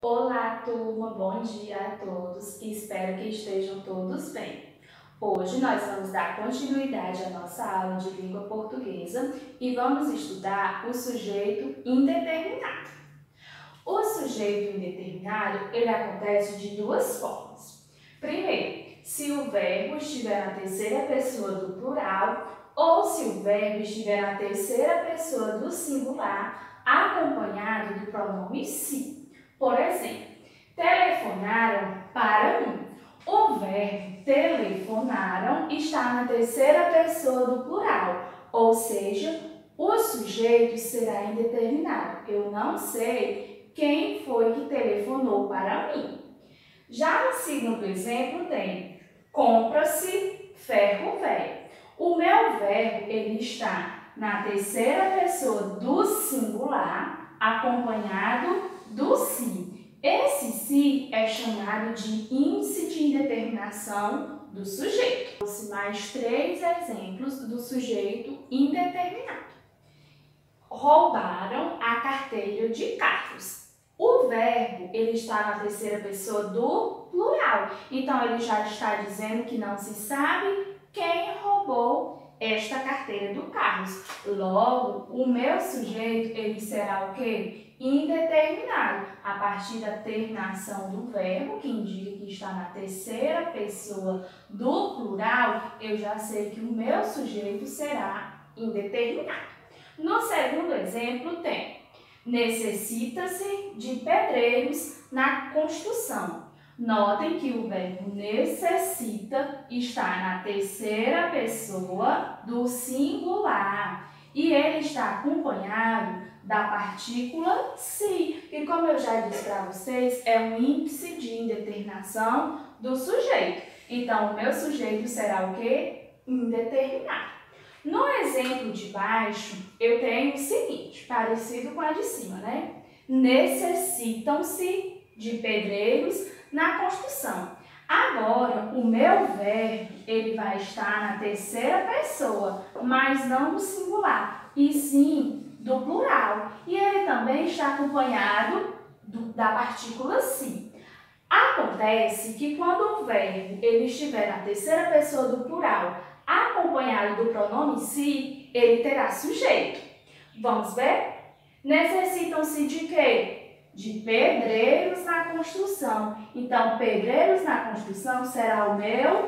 Olá, turma! Bom dia a todos. Espero que estejam todos bem. Hoje nós vamos dar continuidade à nossa aula de língua portuguesa e vamos estudar o sujeito indeterminado. O sujeito indeterminado, ele acontece de duas formas. Primeiro, se o verbo estiver na terceira pessoa do plural ou se o verbo estiver na terceira pessoa do singular, acompanhado do pronome se. Por exemplo, telefonaram para mim. O verbo telefonaram está na terceira pessoa do plural, ou seja, o sujeito será indeterminado. Eu não sei quem foi que telefonou para mim. Já no segundo exemplo tem compra-se ferro velho. O meu verbo ele está na terceira pessoa do singular, acompanhado do se. Esse se é chamado de índice de indeterminação do sujeito. Trouxe mais 3 exemplos do sujeito indeterminado. Roubaram a carteira de Carlos. O verbo ele está na terceira pessoa do plural, então ele já está dizendo que não se sabe quem roubou esta carteira do Carlos. Logo, o meu sujeito ele será o quê? Indeterminado, a partir da terminação do verbo, que indica que está na terceira pessoa do plural, eu já sei que o meu sujeito será indeterminado. No segundo exemplo tem: necessita-se de pedreiros na construção. Notem que o verbo necessita está na terceira pessoa do singular e ele está acompanhado da partícula se, que como eu já disse para vocês, é um índice de indeterminação do sujeito. Então, o meu sujeito será o quê? Indeterminado. No exemplo de baixo, eu tenho o seguinte, parecido com a de cima, né? Necessitam-se de pedreiros na construção. Agora, o meu verbo, ele vai estar na terceira pessoa, mas não no singular, e sim do plural. E ele também está acompanhado da partícula se. Acontece que quando o verbo ele estiver na terceira pessoa do plural, acompanhado do pronome se, ele terá sujeito. Vamos ver? Necessitam-se de quê? De pedreiros na construção. Então, pedreiros na construção será o meu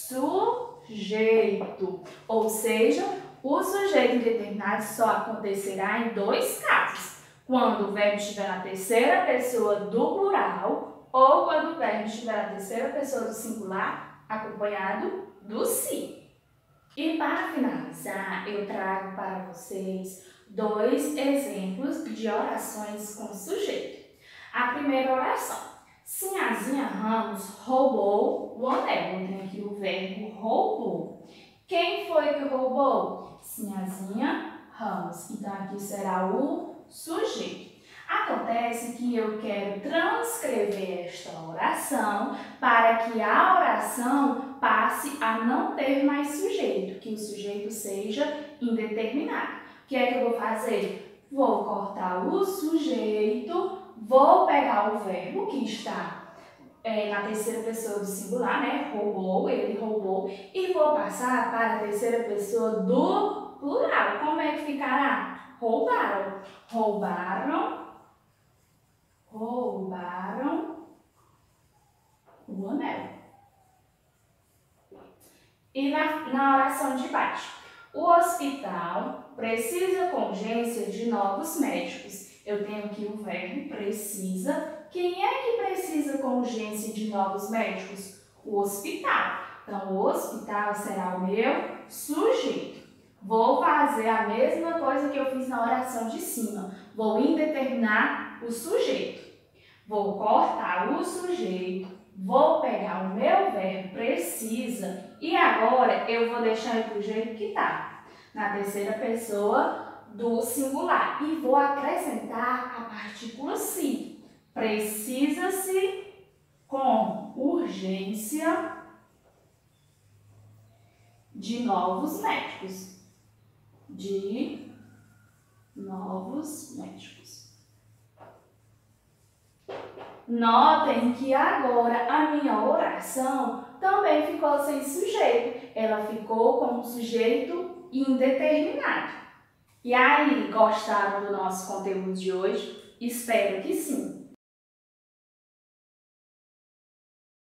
sujeito. Ou seja, o sujeito indeterminado só acontecerá em 2 casos. Quando o verbo estiver na terceira pessoa do plural ou quando o verbo estiver na terceira pessoa do singular, acompanhado do se. E para finalizar, eu trago para vocês 2 exemplos de orações com sujeito. A primeira oração: Sinhazinha Ramos roubou o anel. Eu tenho aqui o verbo roubou. Quem foi que roubou? Sinhazinha Ramos. Então, aqui será o sujeito. Acontece que eu quero transcrever esta oração para que a oração passe a não ter mais sujeito, que o sujeito seja indeterminado. O que é que eu vou fazer? Vou cortar o sujeito, vou pegar o verbo que está na terceira pessoa do singular, né? Roubou, ele roubou, e vou passar para a terceira pessoa do plural. Como é que ficará? Roubaram. Roubaram o anel. E na oração de baixo: o hospital precisa com urgência de novos médicos. Eu tenho aqui o verbo precisa. Quem é que precisa com urgência de novos médicos? O hospital. Então, o hospital será o meu sujeito. Vou fazer a mesma coisa que eu fiz na oração de cima. Vou indeterminar o sujeito. Vou cortar o sujeito, vou pegar o meu verbo precisa e agora eu vou deixar ele do jeito que está, na terceira pessoa do singular. E vou acrescentar a partícula se. Precisa-se com urgência de novos médicos. De novos médicos. Notem que agora a minha oração também ficou sem sujeito. Ela ficou com um sujeito indeterminado. E aí, gostaram do nosso conteúdo de hoje? Espero que sim!